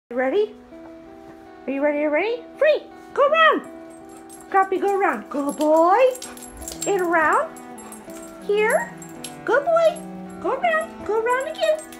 Ready? Are you ready? Are you ready? Free! Go around! Scrappy, go around. Good boy. And around. Here. Good boy. Go around. Go around again.